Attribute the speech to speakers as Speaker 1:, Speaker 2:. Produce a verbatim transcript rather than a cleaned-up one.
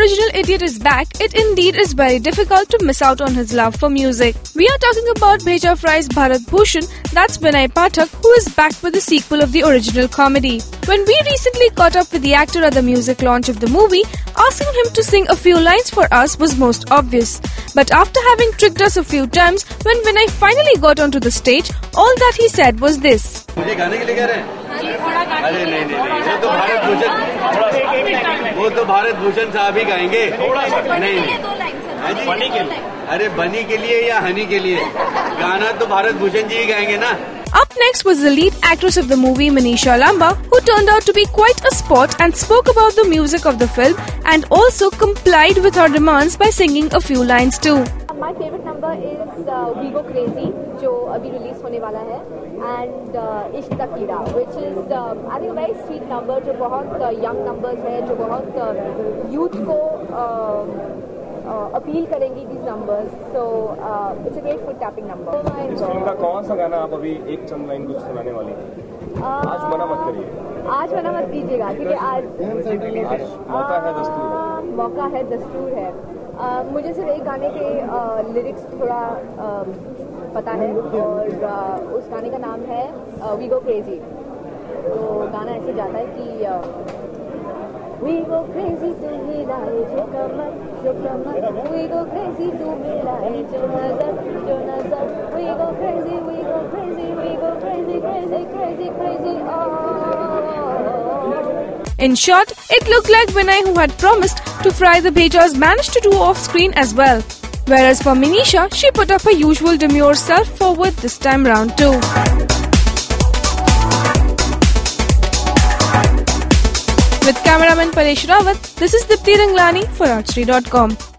Speaker 1: original idiot is back, it indeed is very difficult to miss out on his love for music. We are talking about Bheja Fry's Bharat Bhushan, that's Vinay Pathak, who is back with the sequel of the original comedy. When we recently caught up with the actor at the music launch of the movie, asking him to sing a few lines for us was most obvious. But after having tricked us a few times, when Vinay finally got onto the stage, all that he said was this.
Speaker 2: मुझे गाने के लिए कह रहे हैं? अरे नहीं नहीं नहीं, वो तो भारत भूषण, वो तो भारत भूषण साहब ही गाएंगे। नहीं नहीं, बनी के लिए, अरे बनी के लिए या हनी के लिए, गाना तो भारत भूषण जी ही गाएंगे ना।
Speaker 1: Up next was the lead actress of the movie, Manisha Lamba, who turned out to be quite a sport and spoke about the music of the film and also complied with her demands by singing a few lines too.
Speaker 3: My favorite number is uh, We Go Crazy, जो अभी release होने वाला है, and uh, इश्क दा कीड़ा, which is uh, I think a very sweet number, जो बहुत uh, young numbers है, जो बहुत uh, youth को uh, uh, appeal करेंगी these numbers, so uh, it's a great foot tapping number.
Speaker 4: इस फिल्म का कौन सा गाना आप अभी एक चंद लाइन कुछ सुनाने वाली हैं? आज मना मत करिए।
Speaker 3: आज मना मत कीजिएगा, क्योंकि आज
Speaker 4: आज मौका है, दस्तूर है।
Speaker 3: मौका है, दस्तूर है। Uh, मुझे सिर्फ एक गाने के लिरिक्स uh, थोड़ा uh, पता है और uh, उस गाने का नाम है वी गो क्रेजी। तो गाना ऐसे जाता है कि वी गो क्रेजी तू मिलाए जो कमर जो कमर, वी गो क्रेजी तू मिलाए जो नजर जो नजर, we go crazy we go crazy we go crazy crazy crazy crazy
Speaker 1: In short, it looked like Vinay, who had promised to fry the Bhejas, managed to do off-screen as well. Whereas for Manisha, she put up her usual demure self forward this time round too. With cameraman Paresh Rawat, this is Dipti Ranglani for Archery dot com.